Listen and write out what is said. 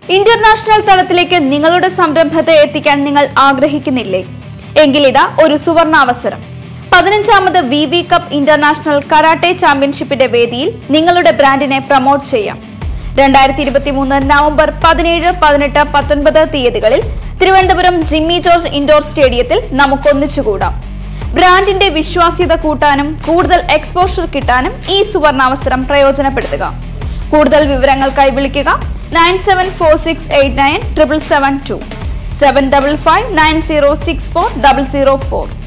International തലത്തിലേക്ക് നിങ്ങളുടെ സംരംഭത്തെ എത്തിക്കാൻ നിങ്ങൾ ആഗ്രഹിക്കുന്നില്ലേ? എങ്കിലിതാ ഒരു സുവർണാവസരം. 15ാമത് വിവി കപ്പ് ഇന്റർനാഷണൽ കരാട്ടെ ചാമ്പ്യൻഷിപ്പിന്റെ വേദിയിൽ നിങ്ങളുടെ ബ്രാൻഡിനെ പ്രൊമോട്ട് ചെയ്യാം. 2023 നവംബർ 17, 18, 19 തീയതികളിൽ തിരുവനന്തപുരം ജിമ്മി ജോർജ് ഇൻഡോർ സ്റ്റേഡിയത്തിൽ നമുക്കൊന്നിച്ചുകൂടാം. ബ്രാൻഡിന്റെ വിശ്വാസ്യത കൂട്ടാനും കൂടുതൽ എക്സ്പോഷർ കിട്ടാനും ഈ സുവർണാവസരം പ്രയോജനപ്പെടുത്തുക. കൂടുതൽ വിവരങ്ങൾക്കായി വിളിക്കുക 9746897772 7559064 004.